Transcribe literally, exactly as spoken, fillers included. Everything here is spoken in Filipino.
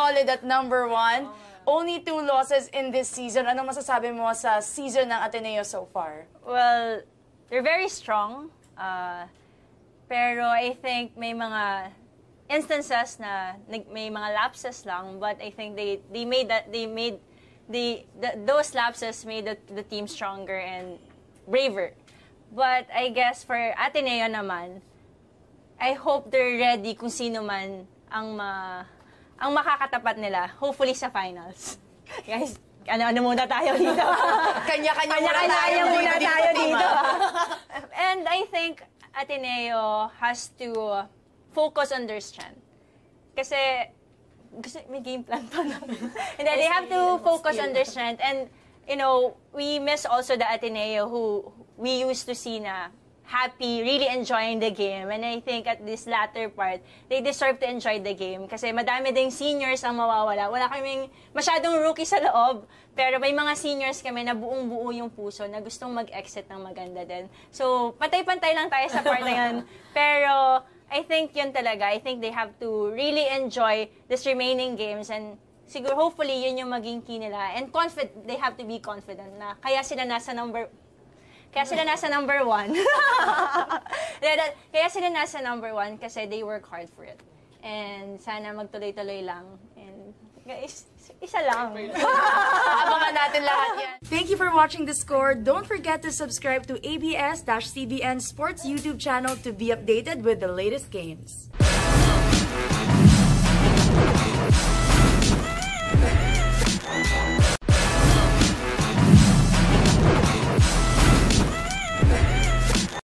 solid at number one. Only two losses in this season. Anong masasabi mo sa season ng Ateneo so far? Well, they're very strong. Uh, pero I think may mga instances na may mga lapses lang, but I think they they made that they made the, the those lapses made the, the team stronger and braver. But I guess for Ateneo naman, I hope they're ready kung sino man ang ma ang makakatapat nila, hopefully sa finals. Guys, ano-ano muna tayo dito. Kanya-kanya muna tayo, muna tayo dito. And I think Ateneo has to focus on their strength. Kasi, kasi may game plan pa na. And then they have to focus on their strength. And, you know, we miss also the Ateneo who we used to see na happy, really enjoying the game. And I think at this latter part, they deserve to enjoy the game. Kasi madami ding seniors ang mawawala. Wala kaming masyadong rookie sa loob. Pero may mga seniors kami na buong-buo yung puso na gustong mag-exit ng maganda din. So, pantay-pantay lang tayo sa part na yan. Pero, I think yun talaga. I think they have to really enjoy this remaining games. And siguro, hopefully, yun yung maging key nila. And confident, they have to be confident na kaya sila nasa number Kaya sila nasa number one. Kaya sila nasa number one kasi they work hard for it. And sana magtuloy-tuloy lang. And guys, isa lang. Abangan natin lahat yan. Thank you for watching The Score. Don't forget to subscribe to A B S C B N Sports YouTube channel to be updated with the latest games.